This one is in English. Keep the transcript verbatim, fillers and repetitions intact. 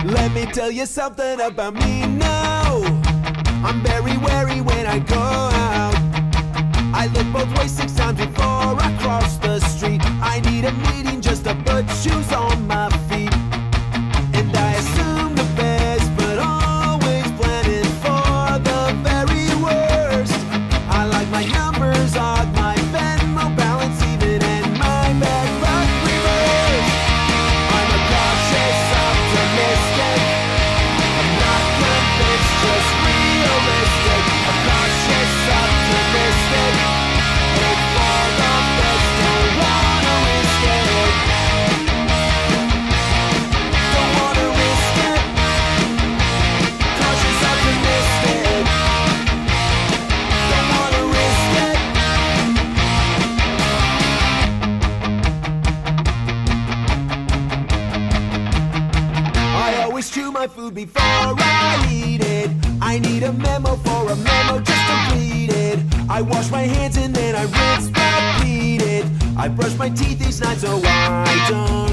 Let me tell you something about me now. I'm very wary when I go out. I look both ways six times before I cross the street. I need a meeting just to put shoes on my feet. And I assume the best, but always planning for the very worst. I like my numbers odd, my Venmo balance even, and my bad luck reversed. I'm a cautious optimistic. I'm not convinced, just realistic. A cautious optimistic. Hope for the best, don't wanna risk it. Don't wanna risk it. Cautious optimistic. Don't wanna risk it. I always chew my food before I eat it. I need a memo for a memo just to read it. I wash my hands and then I rinse, repeat it. I brush my teeth each night so I don't